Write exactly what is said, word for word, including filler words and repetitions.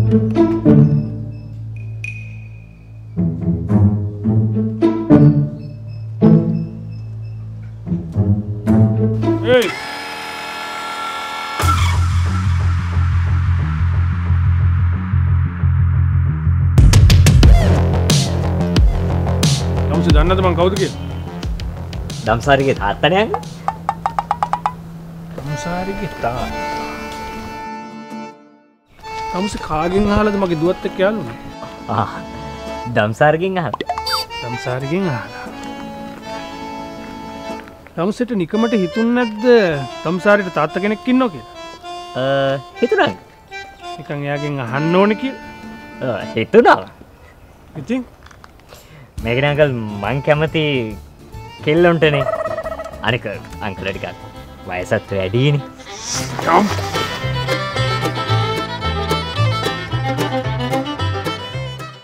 Hey! Kamu sudah nanti bang kau tu ke? Damsari ke තාත්තනේ අංග. Damsari ke තාත්තා. Kamu කාගෙන් අහලාද මගේ දුවත් එක්ක යාළුවනේ? ආ damsariගෙන් අහලා. damsariගෙන් අහලා. damsට නිකමට හිතුන්නේ නැද්ද damsariට තාත්තා කෙනෙක් ඉන්නවා කියලා? අ හිතුණා. නිකන් එයාගෙන් අහන්න ඕනේ කියලා. අ හිතුණා. ඉතින් මේකනේ අංකල් මං කැමති කෙල්ලොන්ටනේ. අනික අංකල් ටිකක් වයසත් වැඩිනේ. Come.